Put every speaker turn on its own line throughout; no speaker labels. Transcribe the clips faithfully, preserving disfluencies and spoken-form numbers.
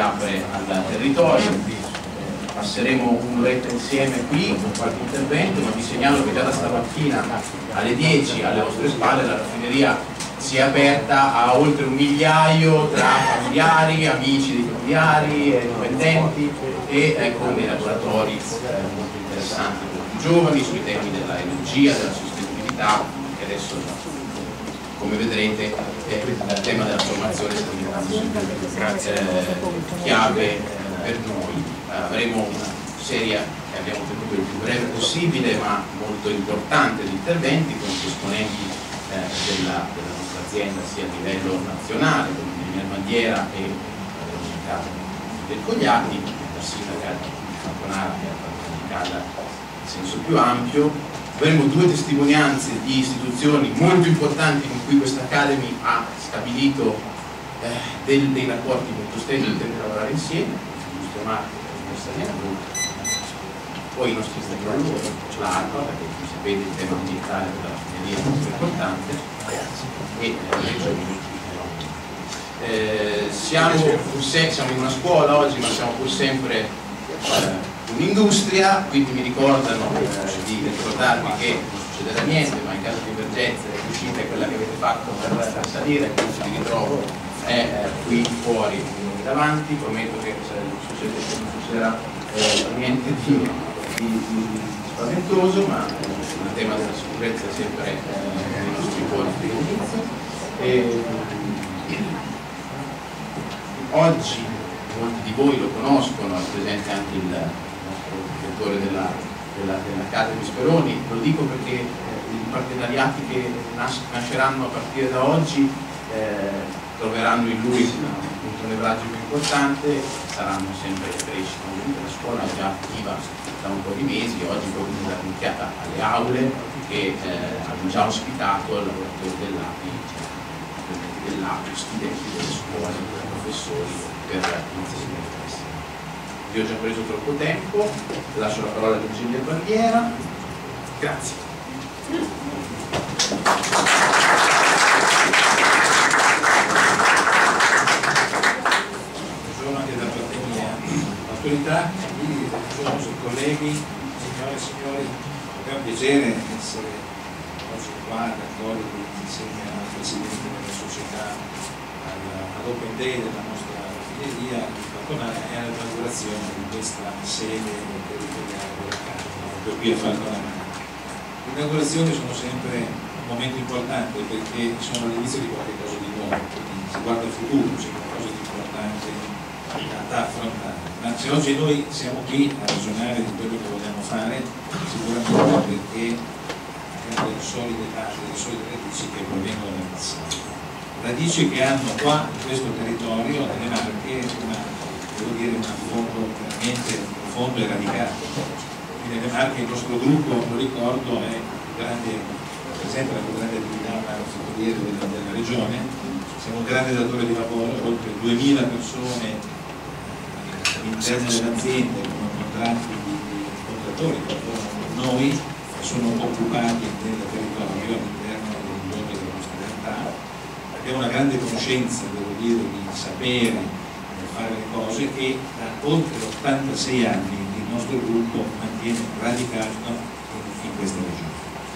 apre al territorio. Passeremo un'oretta insieme qui con qualche intervento, ma vi segnalo che già da stamattina alle dieci alle vostre spalle la raffineria si è aperta a oltre un migliaio tra familiari, amici dei familiari, eh, dipendenti e eh, con dei laboratori eh, molto interessanti per i più giovani sui temi dell'energia, della sostenibilità, che adesso, come vedrete, eh, il tema della formazione sta diventando sempre eh, chiave eh, per noi. Avremo una serie che abbiamo tenuto il più breve possibile ma molto importante di interventi con esponenti eh, della, della nostra azienda sia a livello nazionale come Daniel Bandiera e l'Unicato del Cogliati, la sindaca di Falconara che ha fatto in senso più ampio. Avremo due testimonianze di istituzioni molto importanti con cui questa Academy ha stabilito eh, del, dei rapporti molto stretti per lavorare insieme, il giusto Marco. Poi i nostri stakeholder, l'ARPA, perché come sapete il tema ambientale della raffineria è molto importante, e le regioni. Eh, siamo, pur se, siamo in una scuola oggi, ma siamo pur sempre eh, un'industria, quindi mi ricordano eh, di ricordarvi che non succederà niente, ma in caso di emergenza riuscite quella che avete fatto per, per salire, il punto di ritrovo è eh, qui fuori davanti. Prometto che non succederà eh, niente di, di, di spaventoso, ma eh, il tema della sicurezza è sempre eh, nei nostri cuori dall'inizio. E, oggi molti di voi lo conoscono, è presente anche il nostro direttore della, della, dell'Academy Speroni. Lo dico perché eh, i partenariati che nas nasceranno a partire da oggi eh, troveranno in lui un punto nevralgico importante, saranno sempre in crescita. La scuola è già attiva da un po' di mesi, oggi proprio è stata iniziata alle aule che eh, hanno già ospitato il lavoratore dell'A P I, dell'A P I, studenti delle scuole, professori per iniziative diverse. Vi ho già preso troppo tempo, lascio la parola all'ingegner Bandiera. Grazie.
Autorità, quindi buongiorno colleghi, signore e signori, è un piacere essere oggi qua ad accogliere insieme al Presidente della società all'Open Day della nostra raffineria di Falconara e all'inaugurazione di questa sede territoriale della Camera, proprio qui a Falconara. Le inaugurazioni sono sempre un momento importante perché sono all'inizio di qualcosa di nuovo, quindi si guarda al futuro, c'è qualcosa di importante da affrontare. Ma se oggi noi siamo qui a ragionare di quello che vogliamo fare, sicuramente perché abbiamo delle solide basi, delle solide radici che provengono dal passato. Radici che hanno qua, in questo territorio, nelle Marche, una, devo dire, un affondo veramente profondo e radicato. Quindi nelle Marche il nostro gruppo, lo ricordo, è grande, presenta la più grande attività manifatturiera della, della regione. Siamo un grande datore di lavoro, oltre duemila persone all'interno delle aziende con contratti di contrattori che lavorano con noi e sono occupati nel territorio all'interno dei luoghi della nostra realtà. Abbiamo una grande conoscenza, devo dire, di sapere fare le cose e da oltre ottantasei anni il nostro gruppo mantiene radicato in, in questa regione.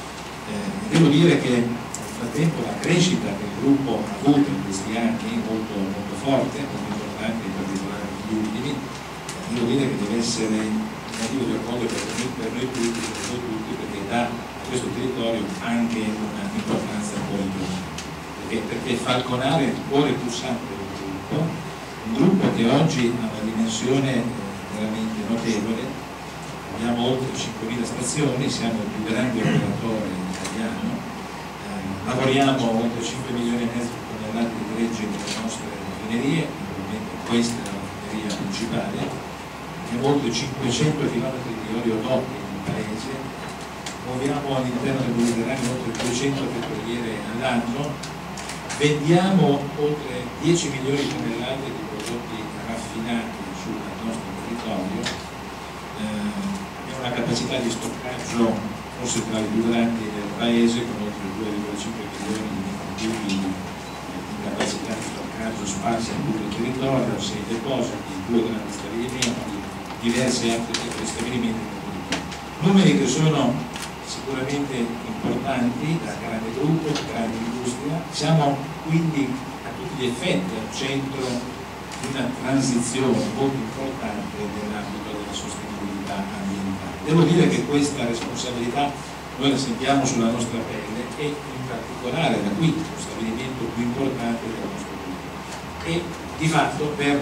Eh, devo dire che nel frattempo la crescita che il gruppo ha avuto in questi anni è molto, molto forte, molto importante, in particolare negli ultimi. Devo dire che deve essere un motivo di orgoglio per noi, per noi tutti, per noi tutti, perché dà a questo territorio anche un'importanza politica. Perché, perché Falconara è il cuore pulsante del gruppo, un gruppo che oggi ha una dimensione veramente notevole. Abbiamo oltre cinquemila stazioni, siamo il più grande operatore italiano, eh, lavoriamo oltre cinque milioni e mezzo di tonnellate di gregge nelle nostre raffinerie, naturalmente questa è la raffineria principale. Abbiamo oltre cinquecento chilometri di oleodotti nel paese, muoviamo all'interno del Mediterraneo oltre duecento petroliere all'anno, vendiamo oltre dieci milioni di tonnellate di prodotti raffinati sul nostro territorio, eh, abbiamo una capacità di stoccaggio forse tra le più grandi del paese, con oltre due virgola cinque milioni di metri cubi di capacità di stoccaggio sono sparsi in tutto il territorio, sei depositi, due grandi stabilimenti, diversi altri stabilimenti. Numeri che sono sicuramente importanti, da grande gruppo, da grande industria. Siamo quindi a tutti gli effetti al centro di una transizione molto importante nell'ambito della sostenibilità ambientale. Devo dire che questa responsabilità noi la sentiamo sulla nostra pelle e in particolare da qui lo stabilimento più importante del nostro gruppo. E di fatto per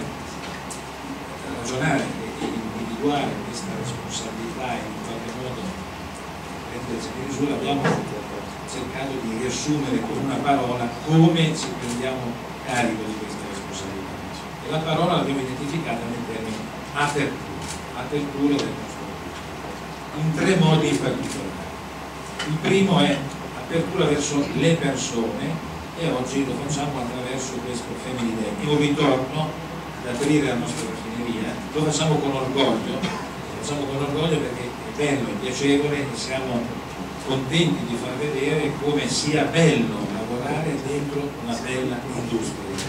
ragionare e individuare questa responsabilità e in qualche modo prendersi di misura abbiamo cercato di riassumere con una parola come ci prendiamo carico di questa responsabilità. E la parola l'abbiamo identificata nel termine apertura, apertura del nostro gruppo, in tre modi in particolare. Il primo è apertura verso le persone e oggi lo facciamo attraverso questo Family Day. È un ritorno ad aprire la nostra raffineria, lo facciamo con orgoglio, lo facciamo con orgoglio perché è bello, è piacevole e siamo contenti di far vedere come sia bello lavorare dentro una bella industria.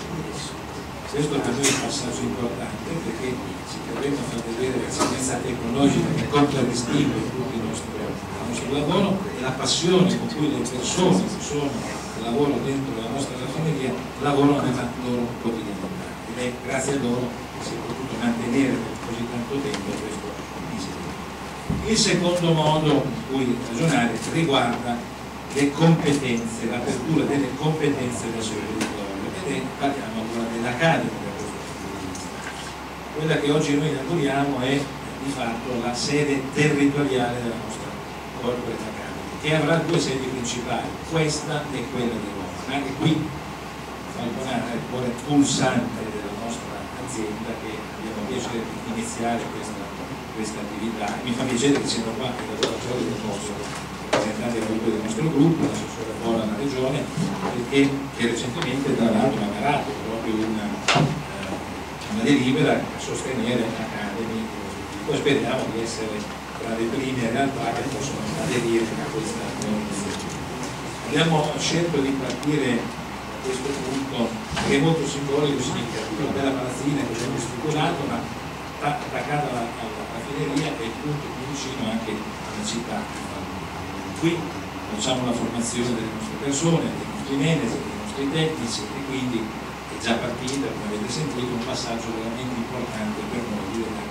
Questo per noi è un passaggio importante perché ci dovremmo far vedere l'eccellenza tecnologica che contraddistingue tutto il nostro, il nostro lavoro e la passione con cui le persone che, sono, che lavorano dentro la nostra raffineria lavorano nella loro quotidianità ed è grazie a loro che si è potuto mantenere per così tanto tempo questo disegno. Il secondo modo in cui ragionare riguarda le competenze, l'apertura delle competenze del territorio ed è, parliamo allora dell'Academy da questo punto di vista. Quella che oggi noi inauguriamo è di fatto la sede territoriale della nostra Corporate Academy, che avrà due sedi principali, questa e quella di Roma. Anche qui Falconara è il cuore pulsante della nostra azienda che abbiamo piacere di iniziare questa, questa attività. Mi fa piacere che siano qua i lavoratori del nostro rappresentanti del nostro gruppo, l'assessore Bola alla Regione, perché che recentemente tra l'altro ha varato proprio una, eh, una delibera a sostenere l'Academy. Poi speriamo di essere tra le prime realtà che possono aderire a questa iniziativa. Abbiamo scelto di partire da questo punto che è molto simbolico e significativo, una bella palazzina che abbiamo strutturato, ma attaccata alla, alla raffineria e il punto più vicino anche alla città. Qui facciamo la formazione delle nostre persone, dei nostri manager, dei nostri tecnici e quindi è già partita, come avete sentito, un passaggio veramente importante per noi di vedere.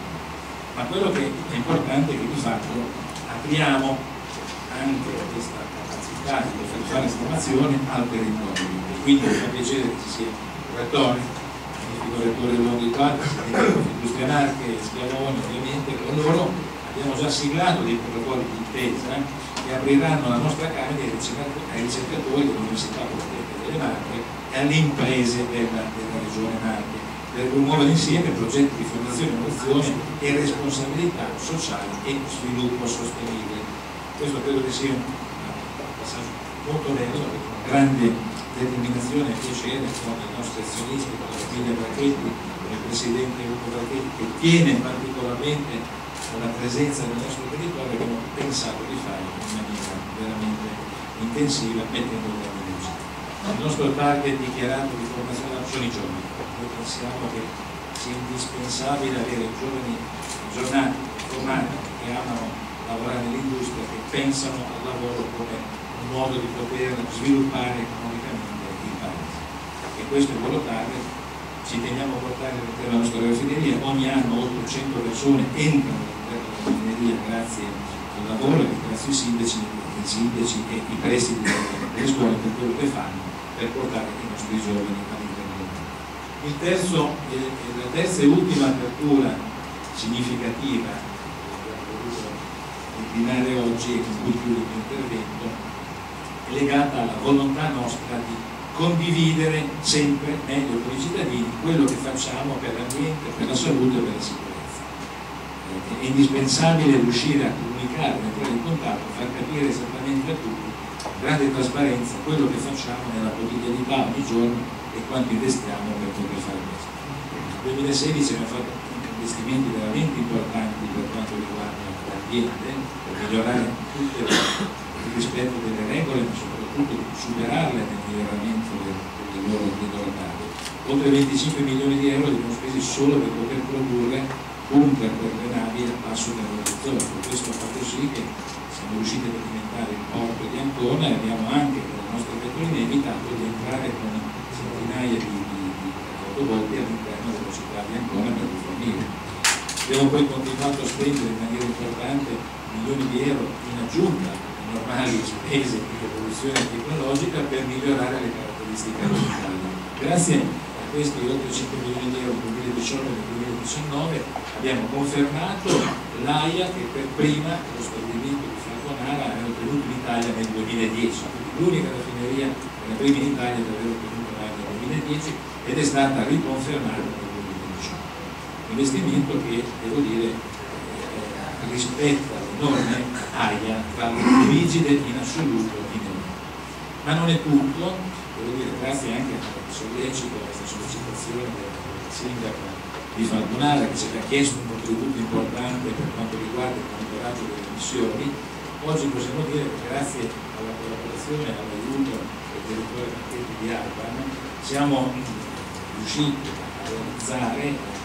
Ma quello che è importante è che di fatto apriamo anche questa capacità di poter fare formazione al territorio e quindi mi fa piacere che ci sia il rettore, il rettore Longhi qua, Industria Marche, Schiavone, ovviamente con loro abbiamo già siglato dei protocolli di intesa che apriranno la nostra Accademy ai ricercatori dell'Università Politecnica delle Marche e alle imprese della, della Regione Marche per promuovere insieme progetti di formazione, innovazione e responsabilità sociale e sviluppo sostenibile. Questo credo che sia un passaggio molto bello, con grande determinazione e piacere con i nostri azionisti, con la famiglia Bracchetti, con il presidente Ugo Bracchetti che tiene particolarmente alla presenza del nostro territorio, abbiamo pensato di fare in maniera veramente intensiva mettendo grande luce. Il nostro target dichiarato di formazione sono i giovani. Noi pensiamo che sia indispensabile avere giovani aggiornati, formati, che amano lavorare nell'industria, che pensano al lavoro come un modo di poter sviluppare economicamente il paese. E questo è quello target. Ci teniamo a portare all'interno della nostra raffineria. Ogni anno ottocento persone entrano all'interno della raffineria grazie al lavoro e grazie ai sindaci, ai sindaci e i presidi delle scuole per quello che fanno per portare i nostri giovani all'interno del mondo. Il terzo, eh, la terza e ultima apertura significativa che abbiamo voluto declinare oggi e con cui chiudo il mio intervento è legata alla volontà nostra di condividere sempre meglio con i cittadini quello che facciamo per l'ambiente, per la salute e per la sicurezza. È indispensabile riuscire a comunicare, a entrare in contatto, a far capire esattamente a tutti, con grande trasparenza, quello che facciamo nella quotidianità ogni giorno e quanto investiamo per poter fare questo. Nel duemilasedici abbiamo fatto un investimenti veramente importanti per quanto riguarda l'ambiente, per migliorare tutto il rispetto delle regole, ma soprattutto superarle nel miglioramento del, del loro, dei loro cavi. Oltre venticinque milioni di euro li abbiamo spesi solo per poter produrre bunker per le navi a passo dell'orizzonte. Questo ha fatto sì che siamo riusciti ad alimentare il porto di Ancona e abbiamo anche con le nostre vetrine evitato di entrare con centinaia di, di, di autobotti all'interno della città di Ancona per rifornire. Abbiamo poi continuato a spendere in maniera importante milioni di euro in aggiunta alle normali spese di evoluzione tecnologica per migliorare le caratteristiche ambientali. Grazie a questi oltre cinque milioni di euro nel duemiladiciotto e nel duemiladiciannove abbiamo confermato l'A I A che per prima lo stabilimento di Falconara aveva ottenuto in Italia nel duemiladieci, quindi l'unica raffineria che la prima in Italia ad aver ottenuto l'A I A nel duemiladieci ed è stata riconfermata nel duemiladiciotto. Investimento che, devo dire, eh, rispetta le norme A I A tra le più rigide in assoluto in Europa. Ma non è tutto, devo dire, grazie anche al sollecito, a questa sollecitazione del sindaco di Falconara che ci ha chiesto un contributo importante per quanto riguarda il monitoraggio delle emissioni. Oggi possiamo dire che grazie alla collaborazione e all'aiuto del direttore Marchetti di Alban siamo riusciti a realizzare,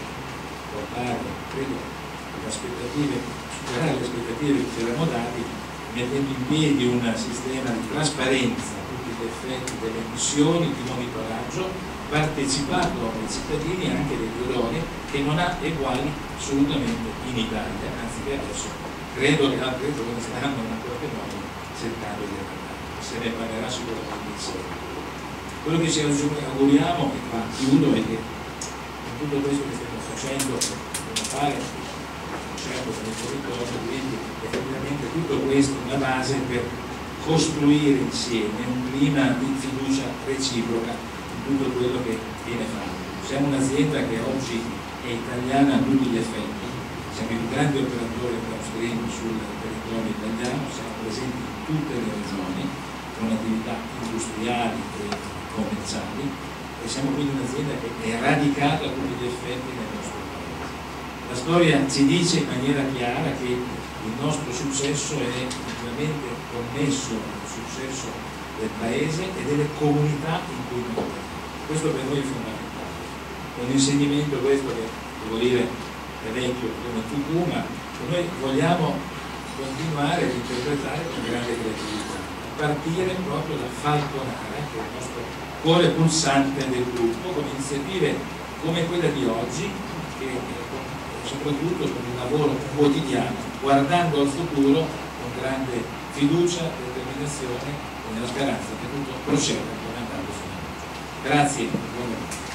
a portare, credo, le aspettative, superare le aspettative che ci eravamo dati, mettendo in piedi un sistema di trasparenza a tutti gli effetti delle emissioni, di monitoraggio, partecipato dai cittadini e anche degli odori, che non ha eguali assolutamente in Italia, anzi che adesso credo che altre zone stanno in qualche modo cercando di arrivare, se ne parlerà sicuramente in seguito. Quello che ci auguriamo, e qua chiudo, è che in tutto questo che stiamo facendo, dobbiamo fare, certo per il territorio, quindi effettivamente tutto questo è una base per costruire insieme un clima di fiducia reciproca in tutto quello che viene fatto. Siamo un'azienda che oggi è italiana a tutti gli effetti, siamo il grande operatore downstream sul territorio italiano, siamo presenti in tutte le regioni con attività industriali e commerciali e siamo quindi un'azienda che è radicata a tutti gli effetti nel nostro paese. La storia ci dice in maniera chiara che il nostro successo è intimamente connesso al successo del paese e delle comunità in cui noi viviamo. Questo per noi è fondamentale. È un insegnamento questo che, devo dire, è vecchio come Fu, ma che noi vogliamo continuare ad interpretare con grande creatività, a partire proprio da Falconara, che è il nostro cuore pulsante del gruppo, con iniziative come quella di oggi, che soprattutto con un lavoro quotidiano, guardando al futuro con grande fiducia, determinazione e nella speranza che tutto proceda come è andato fino ad oggi. Grazie.